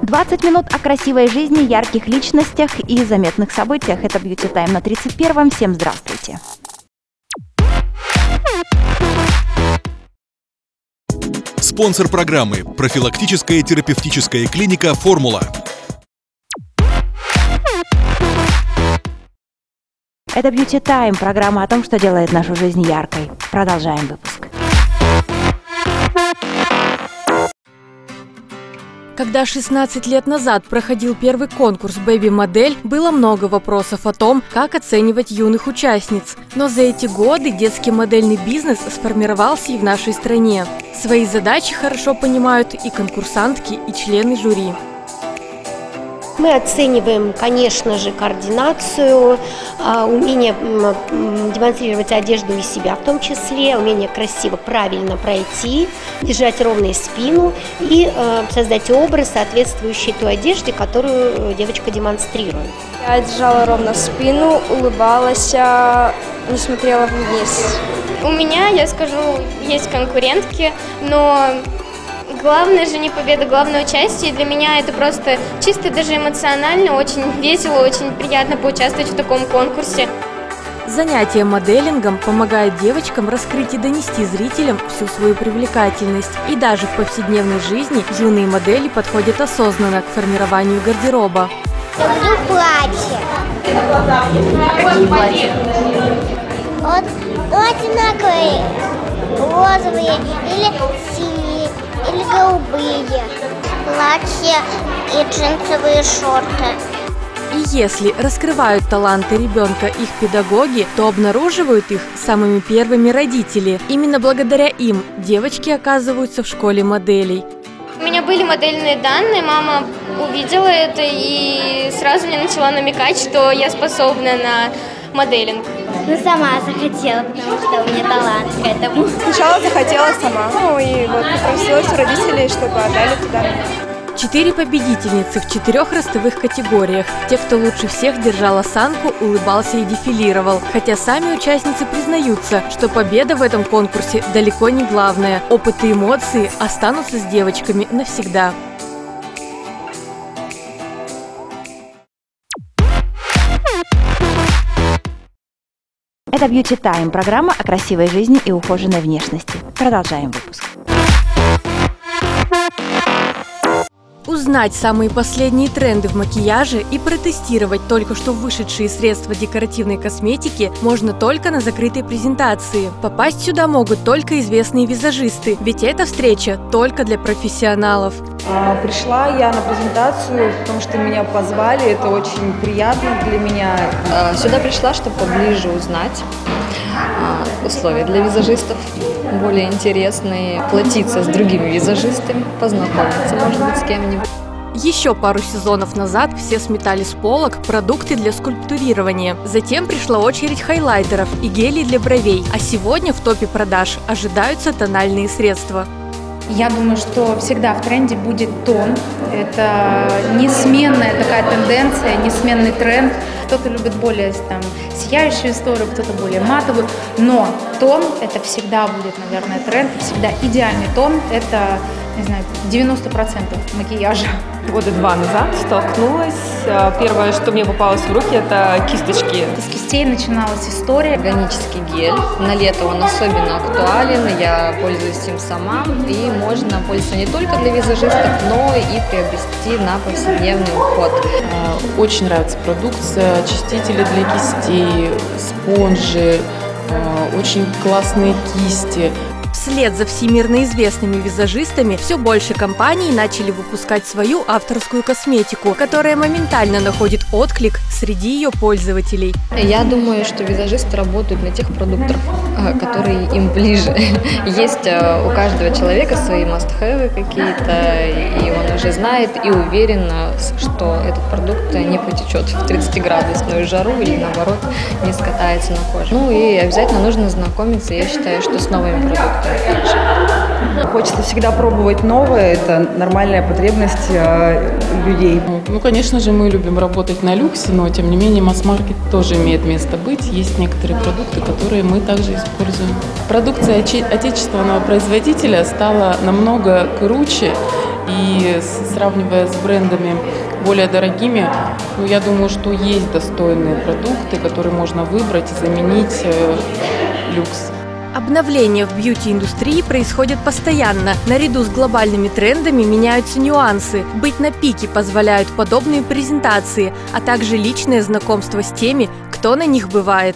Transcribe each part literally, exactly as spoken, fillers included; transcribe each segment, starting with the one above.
двадцать минут о красивой жизни, ярких личностях и заметных событиях. Это Beauty Time на тридцать первом. Всем здравствуйте! Спонсор программы – профилактическая терапевтическая клиника «Формула». Это Beauty Time, программа о том, что делает нашу жизнь яркой. Продолжаем выпуск. Когда шестнадцать лет назад проходил первый конкурс «Бэби-модель», было много вопросов о том, как оценивать юных участниц. Но за эти годы детский модельный бизнес сформировался и в нашей стране. Свои задачи хорошо понимают и конкурсантки, и члены жюри. Мы оцениваем, конечно же, координацию, умение демонстрировать одежду и себя в том числе, умение красиво, правильно пройти, держать ровную спину и создать образ, соответствующий той одежде, которую девочка демонстрирует. Я держала ровно спину, улыбалась, не смотрела вниз. У меня, я скажу, есть конкурентки, но главное же не победа, главное участие. И для меня это просто чисто даже эмоционально, очень весело, очень приятно поучаствовать в таком конкурсе. Занятие моделингом помогает девочкам раскрыть и донести зрителям всю свою привлекательность. И даже в повседневной жизни юные модели подходят осознанно к формированию гардероба. Люблю платье. Вот, ну, одинаковые, розовые или синие, или голубые. Платья и джинсовые шорты. И если раскрывают таланты ребенка их педагоги, то обнаруживают их самыми первыми родители. Именно благодаря им девочки оказываются в школе моделей. У меня были модельные данные, мама увидела это и сразу мне начала намекать, что я способна на моделинг. Ну, сама захотела, потому что у меня талант к этому. Сначала захотела сама, ну и вот попросилась у родителей, чтобы отдали туда меня. Четыре победительницы в четырех ростовых категориях. Те, кто лучше всех держал осанку, улыбался и дефилировал. Хотя сами участницы признаются, что победа в этом конкурсе далеко не главное. Опыт и эмоции останутся с девочками навсегда. Это Beauty Time, программа о красивой жизни и ухоженной внешности. Продолжаем выпуск. Узнать самые последние тренды в макияже и протестировать только что вышедшие средства декоративной косметики можно только на закрытой презентации. Попасть сюда могут только известные визажисты, ведь эта встреча только для профессионалов. Пришла я на презентацию, потому что меня позвали, это очень приятно для меня. Сюда пришла, чтобы поближе узнать условия для визажистов, более интересные, плотиться с другими визажистами, познакомиться, может быть, с кем-нибудь. Еще пару сезонов назад все сметали с полок продукты для скульптурирования. Затем пришла очередь хайлайтеров и гелей для бровей, а сегодня в топе продаж ожидаются тональные средства. Я думаю, что всегда в тренде будет тон. Это несменная такая тенденция, несменный тренд. Кто-то любит более там, сияющую историю, кто-то более матовую. Но тон – это всегда будет, наверное, тренд. Всегда идеальный тон – это, не знаю, девяносто процентов макияжа. Года два назад столкнулась. Первое, что мне попалось в руки, это кисточки. С кистей начиналась история. Органический гель. На лето он особенно актуален. Я пользуюсь им сама. И можно пользоваться не только для визажистов, но и приобрести на повседневный уход. Очень нравится продукция. Очистители для кистей, спонжи, очень классные кисти. Вслед за всемирно известными визажистами все больше компаний начали выпускать свою авторскую косметику, которая моментально находит отклик среди ее пользователей. Я думаю, что визажисты работают на тех продуктах, которые им ближе. Есть у каждого человека свои must-have какие-то, и он уже знает и уверен, что этот продукт не потечет в тридцатиградусную жару или, наоборот, не скатается на коже. Ну и обязательно нужно знакомиться, я считаю, что с новыми продуктами. Хочется всегда пробовать новое, это нормальная потребность э, людей. Ну, конечно же, мы любим работать на люксе, но, тем не менее, масс-маркет тоже имеет место быть. Есть некоторые продукты, которые мы также используем. Продукция отечественного производителя стала намного круче И сравнивая с брендами более дорогими, ну, я думаю, что есть достойные продукты, которые можно выбрать и заменить э, люкс. Обновления в бьюти-индустрии происходят постоянно. Наряду с глобальными трендами меняются нюансы. Быть на пике позволяют подобные презентации, а также личное знакомство с теми, кто на них бывает.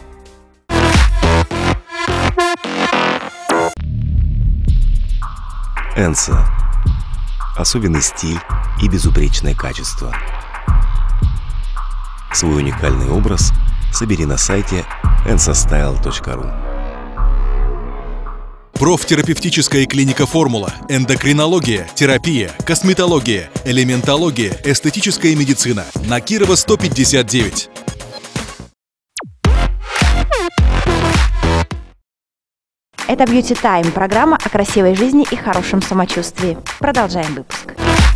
Энса. Особенный стиль и безупречное качество. Свой уникальный образ собери на сайте энса стайл точка ру. Профтерапевтическая клиника «Формула», эндокринология, терапия, косметология, элементология, эстетическая медицина. На Кирова сто пятьдесят девять. Это Beauty Time, программа о красивой жизни и хорошем самочувствии. Продолжаем выпуск.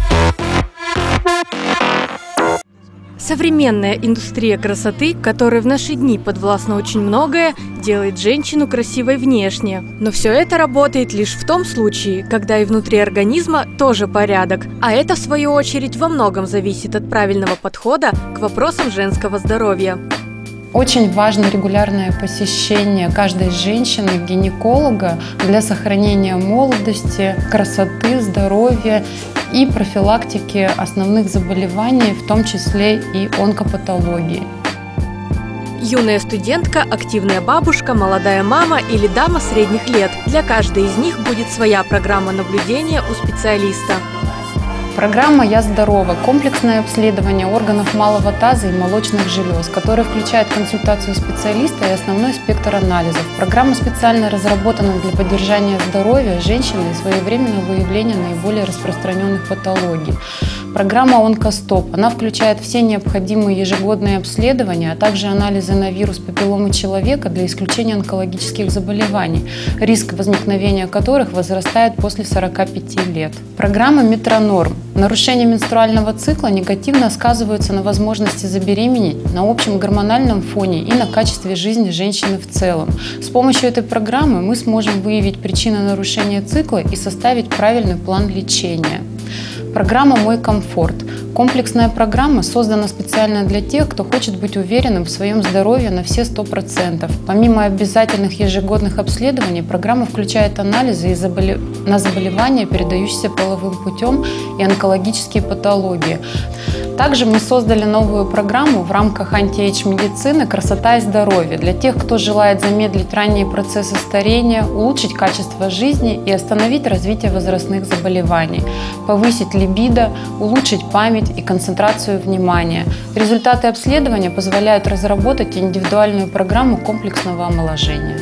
Современная индустрия красоты, которой в наши дни подвластно очень многое, делает женщину красивой внешне. Но все это работает лишь в том случае, когда и внутри организма тоже порядок. А это, в свою очередь, во многом зависит от правильного подхода к вопросам женского здоровья. Очень важно регулярное посещение каждой женщины гинеколога для сохранения молодости, красоты, здоровья и профилактики основных заболеваний, в том числе и онкопатологии. Юная студентка, активная бабушка, молодая мама или дама средних лет. Для каждой из них будет своя программа наблюдения у специалиста. Программа «Я здорова» – комплексное обследование органов малого таза и молочных желез, которое включает консультацию специалиста и основной спектр анализов. Программа специально разработана для поддержания здоровья женщины и своевременного выявления наиболее распространенных патологий. Программа «Онкостоп». Она включает все необходимые ежегодные обследования, а также анализы на вирус папилломы человека для исключения онкологических заболеваний, риск возникновения которых возрастает после сорока пяти лет. Программа «Метронорм». Нарушения менструального цикла негативно сказываются на возможности забеременеть, на общем гормональном фоне и на качестве жизни женщины в целом. С помощью этой программы мы сможем выявить причины нарушения цикла и составить правильный план лечения. Программа «Мой комфорт». Комплексная программа создана специально для тех, кто хочет быть уверенным в своем здоровье на все сто процентов. Помимо обязательных ежегодных обследований, программа включает анализы на заболевания, передающиеся половым путем, и онкологические патологии. Также мы создали новую программу в рамках анти-эйдж-медицины «Красота и здоровье» для тех, кто желает замедлить ранние процессы старения, улучшить качество жизни и остановить развитие возрастных заболеваний, повысить либидо, улучшить память и концентрацию внимания. Результаты обследования позволяют разработать индивидуальную программу комплексного омоложения.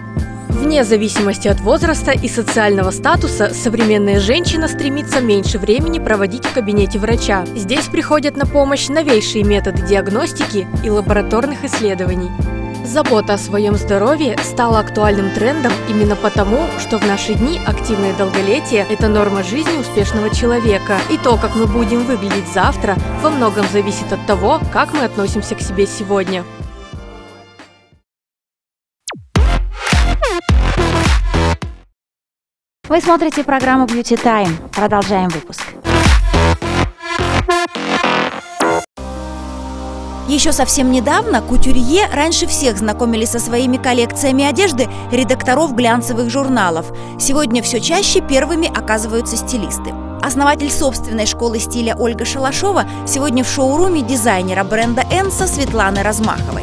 Вне зависимости от возраста и социального статуса, современная женщина стремится меньше времени проводить в кабинете врача. Здесь приходят на помощь новейшие методы диагностики и лабораторных исследований. Забота о своем здоровье стала актуальным трендом именно потому, что в наши дни активное долголетие – это норма жизни успешного человека. И то, как мы будем выглядеть завтра, во многом зависит от того, как мы относимся к себе сегодня. Вы смотрите программу Beauty Time. Продолжаем выпуск. Еще совсем недавно кутюрье раньше всех знакомили со своими коллекциями одежды редакторов глянцевых журналов. Сегодня все чаще первыми оказываются стилисты. Основатель собственной школы стиля Ольга Шалашова сегодня в шоуруме дизайнера бренда «Энса» Светланы Размаховой.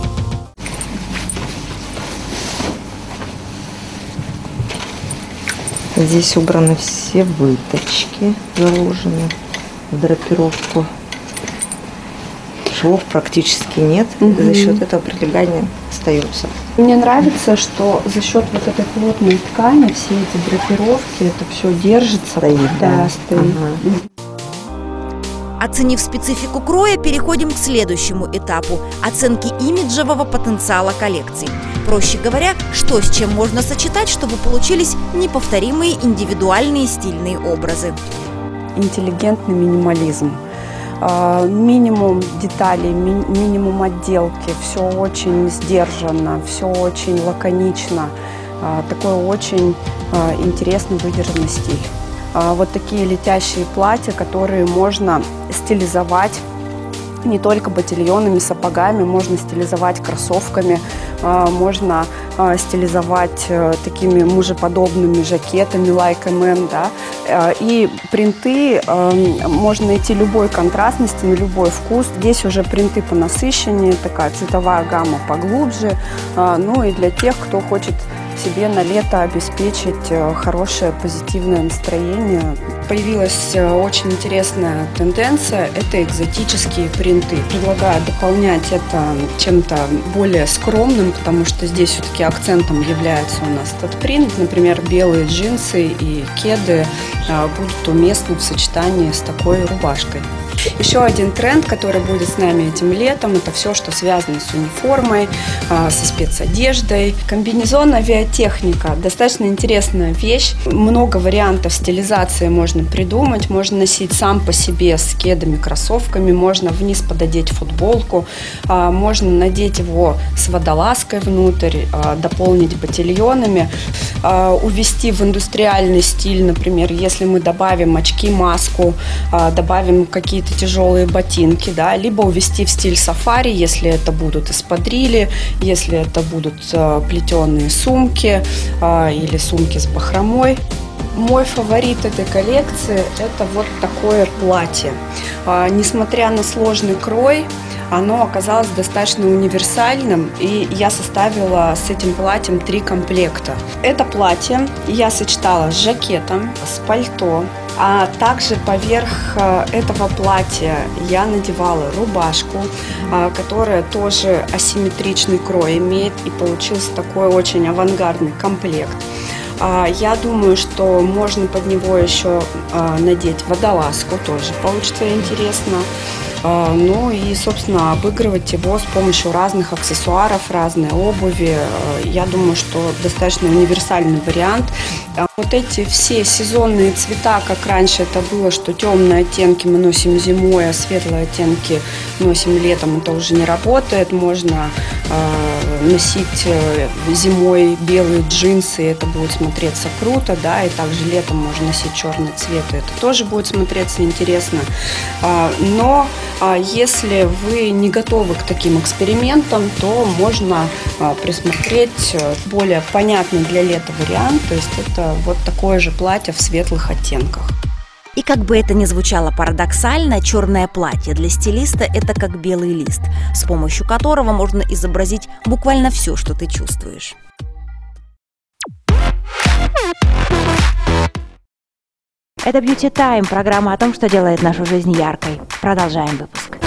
Здесь убраны все выточки, заложены в драпировку. Швов практически нет, угу. За счет этого прилегания остается. Мне нравится, что за счет вот этой плотной ткани все эти драпировки, это все держится. Стоит, да, да. стоит. Ага. Оценив специфику кроя, переходим к следующему этапу – оценки имиджевого потенциала коллекции. Проще говоря, что с чем можно сочетать, чтобы получились неповторимые индивидуальные стильные образы. Интеллигентный минимализм. Минимум деталей, ми минимум отделки, все очень сдержанно, все очень лаконично, такой очень интересный выдержанный стиль. вот такие летящие платья, которые можно стилизовать не только ботильонными сапогами, можно стилизовать кроссовками, можно стилизовать такими мужеподобными жакетами like a man, да. И принты можно найти любой контрастности, на любой вкус. Здесь уже принты понасыщеннее, такая цветовая гамма поглубже. Ну и для тех, кто хочет себе на лето обеспечить хорошее позитивное настроение. Появилась очень интересная тенденция – это экзотические принты. Предлагаю дополнять это чем-то более скромным, потому что здесь все-таки акцентом является у нас этот принт. Например, белые джинсы и кеды будут уместны в сочетании с такой рубашкой. Еще один тренд, который будет с нами этим летом, это все, что связано с униформой, со спецодеждой. Комбинезон авиатехника – достаточно интересная вещь. Много вариантов стилизации можно придумать. Можно носить сам по себе с кедами, кроссовками, можно вниз пододеть футболку, можно надеть его с водолазкой внутрь, дополнить ботильонами, увести в индустриальный стиль, например, если мы добавим очки, маску, добавим какие-то тяжелые ботинки, да, либо увести в стиль сафари, если это будут эспадрили, если это будут плетеные сумки или сумки с бахромой. Мой фаворит этой коллекции – это вот такое платье. Несмотря на сложный крой, оно оказалось достаточно универсальным, и я составила с этим платьем три комплекта. Это платье я сочетала с жакетом, с пальто, а также поверх этого платья я надевала рубашку, которая тоже асимметричный крой имеет, и получился такой очень авангардный комплект. Я думаю, что можно под него еще надеть водолазку, тоже получится интересно. Ну и, собственно, обыгрывать его с помощью разных аксессуаров, разной обуви. Я думаю, что достаточно универсальный вариант. Вот эти все сезонные цвета, как раньше это было, что темные оттенки мы носим зимой, а светлые оттенки носим летом, это уже не работает. Можно э, носить зимой белые джинсы, это будет смотреться круто, да, и также летом можно носить черный цвет, и это тоже будет смотреться интересно. Но если вы не готовы к таким экспериментам, то можно присмотреть более понятный для лета вариант, то есть это вот такое же платье в светлых оттенках. И как бы это ни звучало парадоксально, черное платье для стилиста – это как белый лист, с помощью которого можно изобразить буквально все, что ты чувствуешь. Это Beauty Time, программа о том, что делает нашу жизнь яркой. Продолжаем выпуск.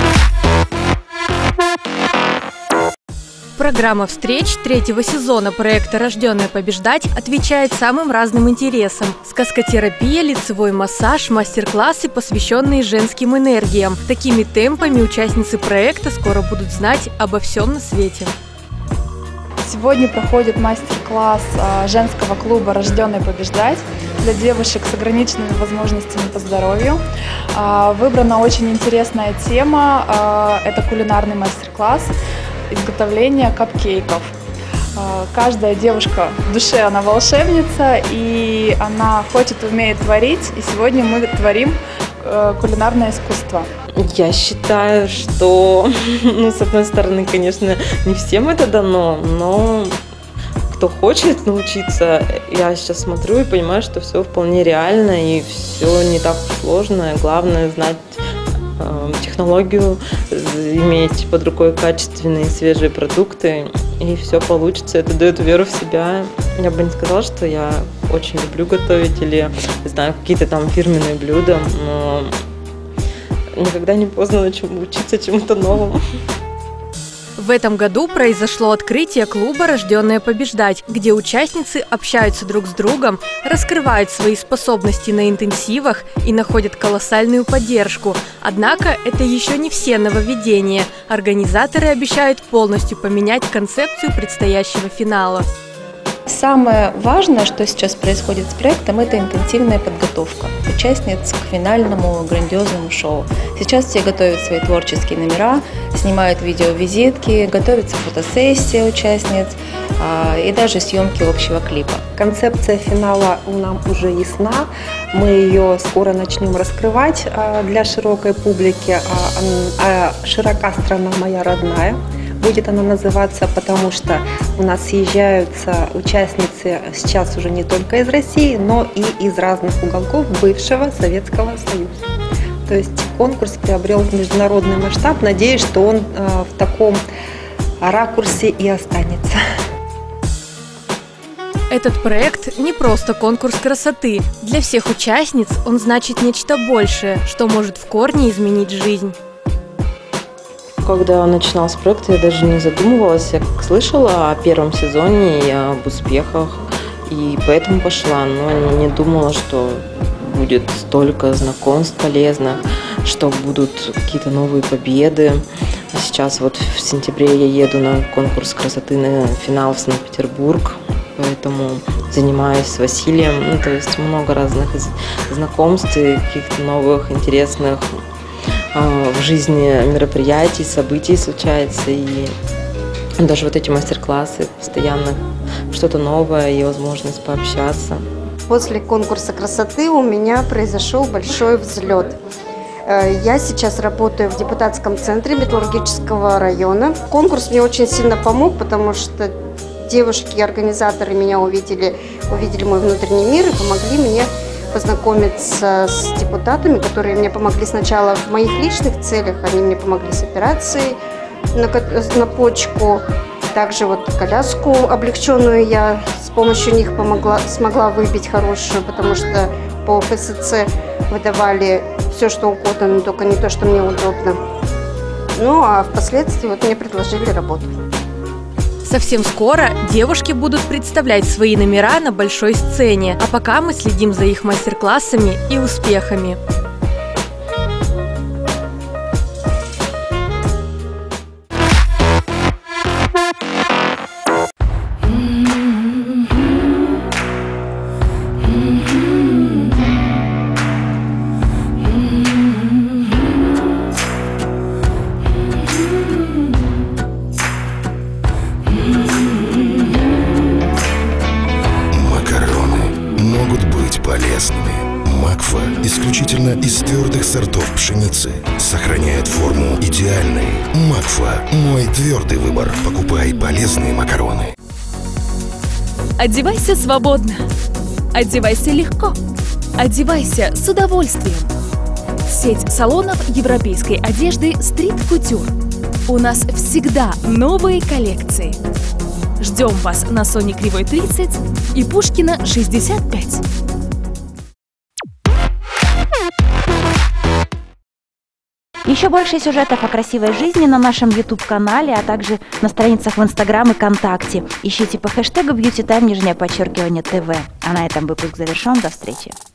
Программа встреч третьего сезона проекта «Рожденная побеждать» отвечает самым разным интересам. Сказкотерапия, лицевой массаж, мастер-классы, посвященные женским энергиям. Такими темпами участницы проекта скоро будут знать обо всем на свете. Сегодня проходит мастер-класс женского клуба «Рожденная побеждать» для девушек с ограниченными возможностями по здоровью. Выбрана очень интересная тема – это кулинарный мастер-класс изготовления капкейков. Каждая девушка в душе, она волшебница, и она хочет, умеет творить, и сегодня мы творим кулинарное искусство. Я считаю, что, ну, с одной стороны, конечно, не всем это дано, но кто хочет научиться, я сейчас смотрю и понимаю, что все вполне реально и все не так сложно. Главное знать э, технологию, иметь под рукой качественные свежие продукты, и все получится. Это дает веру в себя. Я бы не сказала, что я очень люблю готовить или знаю какие-то там фирменные блюда, но никогда не поздно учиться чему-то новому. В этом году произошло открытие клуба «Рожденная побеждать», где участницы общаются друг с другом, раскрывают свои способности на интенсивах и находят колоссальную поддержку. Однако это еще не все нововведения. Организаторы обещают полностью поменять концепцию предстоящего финала. Самое важное, что сейчас происходит с проектом, это интенсивная подготовка участниц к финальному грандиозному шоу. Сейчас все готовят свои творческие номера, снимают видеовизитки, готовится фотосессия участниц и даже съемки общего клипа. Концепция финала нам уже ясна. Мы ее скоро начнем раскрывать для широкой публики. «Широка страна моя родная» будет она называться, потому что у нас съезжаются участницы сейчас уже не только из России, но и из разных уголков бывшего Советского Союза. То есть конкурс приобрел международный масштаб. Надеюсь, что он в таком ракурсе и останется. Этот проект не просто конкурс красоты. Для всех участниц он значит нечто большее, что может в корне изменить жизнь. Когда начинался проект, я даже не задумывалась. Я слышала о первом сезоне и об успехах, и поэтому пошла. Но не думала, что будет столько знакомств полезных, что будут какие-то новые победы. А сейчас вот в сентябре я еду на конкурс красоты на финал в Санкт-Петербург. Поэтому занимаюсь с Василием. Ну, то есть много разных знакомств и каких-то новых, интересных э, в жизни мероприятий, событий случается. И даже вот эти мастер-классы, постоянно что-то новое и возможность пообщаться. После конкурса красоты у меня произошел большой взлет. Я сейчас работаю в депутатском центре металлургического района. Конкурс мне очень сильно помог, потому что девушки-организаторы меня увидели, увидели мой внутренний мир и помогли мне познакомиться с депутатами, которые мне помогли сначала в моих личных целях, они мне помогли с операцией на, на почку, также вот коляску облегченную я с помощью них помогла, смогла выбить хорошую, потому что по эф эс цэ выдавали все, что угодно, но только не то, что мне удобно. Ну а впоследствии вот мне предложили работу. Совсем скоро девушки будут представлять свои номера на большой сцене, а пока мы следим за их мастер-классами и успехами. Макфа исключительно из твердых сортов пшеницы. Сохраняет форму идеальной. Макфа – мой твердый выбор. Покупай полезные макароны. Одевайся свободно. Одевайся легко. Одевайся с удовольствием. Сеть салонов европейской одежды Street Couture. У нас всегда новые коллекции. Ждем вас на Соне Кривой тридцать и Пушкина шестьдесят пять. Еще больше сюжетов о красивой жизни на нашем ютуб-канале, а также на страницах в Инстаграм и ВКонтакте. Ищите по хэштегу бьюти тайм, нижнее подчеркивание ТВ. А на этом выпуск завершен. До встречи.